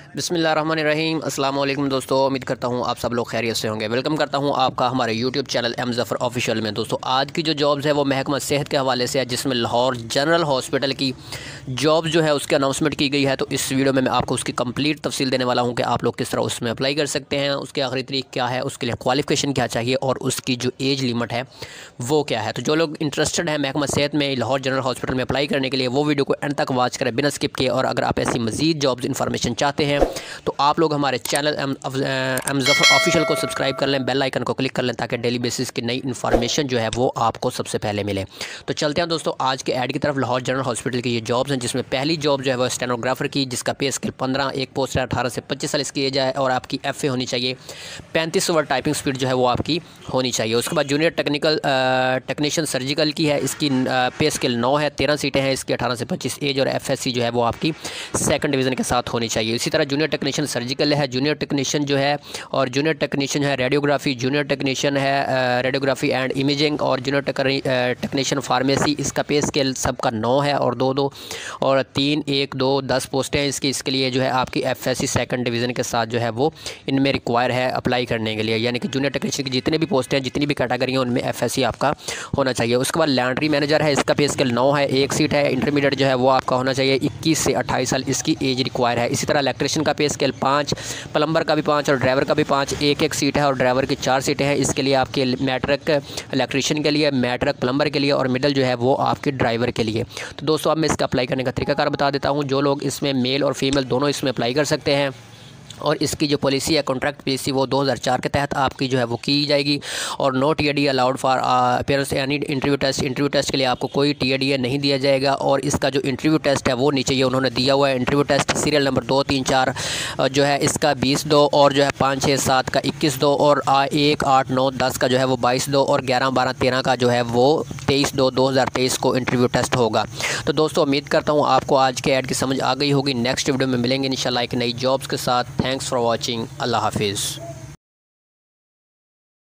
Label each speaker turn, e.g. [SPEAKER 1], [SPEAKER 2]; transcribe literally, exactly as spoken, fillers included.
[SPEAKER 1] बिस्मिल्लाहिर्रहमानिर्रहीम। अस्सलाम वालेकुम दोस्तों, उम्मीद करता हूँ आप सब लोग खैरियत से होंगे। वेलकम करता हूँ आपका हमारे YouTube channel M Zafar official में। दोस्तों आज की जो जॉब्स है वो महकमा सेहत के हवाले से है, जिसमें लाहौर जनरल हॉस्पिटल की जॉब जो है उसकी अनाउंसमेंट की गई है। तो इस वीडियो में मैं आपको उसकी कंप्लीट तफसील देने वाला हूँ कि आप लोग किस तरह उसमें अप्लाई कर सकते हैं, उसके आखिरी तारीख क्या है, उसके लिए क्वालिफ़िकेशन क्या चाहिए और उसकी जो एज लिमिट है वो क्या है। तो जो लोग इंटरेस्टेड हैं महकमा सेहत में लाहौर जनरल हॉस्पिटल में अप्लाई करने के लिए, वो वीडियो को एंड तक वॉच करें बिना स्किप किए। और अगर आप ऐसी मज़ीद जॉब्स इन्फॉर्मेशन चाहते हैं तो आप लोग हमारे चैनल एम ज़फ़र ऑफिशियल को सब्सक्राइब कर लें, बेल आइकन को क्लिक कर लें, ताकि डेली बेसिस की नई इन्फॉर्मेशन जो है वो आपको सबसे पहले मिले। तो चलते हैं दोस्तों आज के ऐड की तरफ। लाहौर जनरल हॉस्पिटल की ये जॉब्स हैं, जिसमें पहली जॉब जो है वो स्टेनोग्राफर की, जिसका पे स्केल पंद्रह, एक पोस्ट है अठारह से पच्चीस साल इसकी एज है और आपकी एफ ए होनी चाहिए, पैंतीस वर्ड टाइपिंग स्पीड जो है वो आपकी होनी चाहिए। उसके बाद जूनियर टेक्निकल टेक्नीशियन सर्जिकल की है, इसकी पे स्केल नौ है, तेरह सीटें हैं इसकी, अठारह से पच्चीस एज और एफ एस सी जो है वो आपकी सेकंड डिवीज़न के साथ होनी चाहिए। इसी तरह जूनियर टेक्नीशियन सर्जिकल है, जूनियर टेक्नीशियन जो है और जूनियर टेक्नीशियन है रेडियोग्राफी, जूनियर टेक्नीशियन है रेडियोग्राफी एंड इमेजिंग और जूनियर टेक्नीशियन फार्मेसी। इसका पे स्केल सबका नौ है और दो दो और तीन एक दो दस पोस्टें हैं इसकी। इसके लिए जो है आपकी F S C second division के साथ जो है वो इनमें रिक्वायर है अप्लाई करने के लिए, यानी कि जूनियर टेक्नीशियन की जितने भी पोस्टें हैं, जितनी भी कैटेगरी हैं, उनमें एफ एस सी आपका होना चाहिए। उसके बाद लैंड्री मैनेजर है, इसका पे स्केल नौ है, एक सीट है। इंटरमीडिएट जो है वो आपका होना चाहिए, इक्कीस से अट्ठाईस साल इसकी एज रिक्वायर है। इसी तरह इलेक्ट्रिशियन का पे स्केल पाँच, प्लम्बर का भी पाँच और ड्राइवर का भी पाँच, एक एक सीट है और ड्राइवर की चार सीटें हैं। इसके लिए आपके मैट्रिक इलेक्ट्रिशियन के लिए, मैट्रिक प्लम्बर के लिए और मिडल जो है वो आपके ड्राइवर के लिए। तो दोस्तों अब मैं इसका अप्लाई करने का तरीकाकार बता देता हूँ। जो लोग इसमें मेल और फीमेल दोनों इसमें अप्लाई कर सकते हैं, और इसकी जो पॉलिसी है कॉन्ट्रैक्ट पॉलिसी वो दो हज़ार चार के तहत आपकी जो है वो की जाएगी। और no T A D allowed for appearance यानी इंटरव्यू टेस्ट, इंटरव्यू टेस्ट के लिए आपको कोई टी ए डी नहीं दिया जाएगा। और इसका जो इंटरव्यू टेस्ट है वो नीचे ये उन्होंने दिया हुआ है, इंटरव्यू टेस्ट सीरियल नंबर दो तीन चार जो है इसका बीस दो और जो है पाँच छः सात का इक्कीस दो और एक आठ नौ दस का जो है वो बाईस दो और ग्यारह बारह तेरह का जो है वो तेईस दो दो हज़ार तेईस को इंटरव्यू टेस्ट होगा। तो दोस्तों उम्मीद करता हूँ आपको आज के ऐड की समझ आ गई होगी। नेक्स्ट वीडियो में मिलेंगे इंशाल्लाह एक नई जॉब्स के साथ। Thanks for watching. अल्लाह हाफिज़।